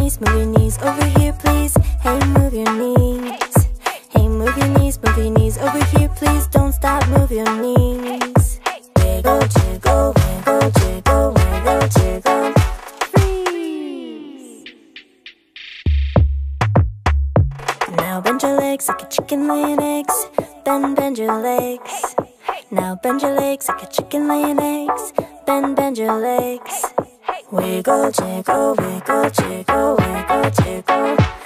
move your knees over here please. Hey, move your knees. Hey, move your knees over here please. Don't stop, move your knees. Wiggle, jiggle, wiggle, jiggle, wiggle, jiggle. Freeze. Now bend your legs like a chicken laying eggs. Bend your legs. Now bend your legs like a chicken laying eggs. Bend your legs. Wiggle, jiggle, wiggle, jiggle, wiggle, jiggle.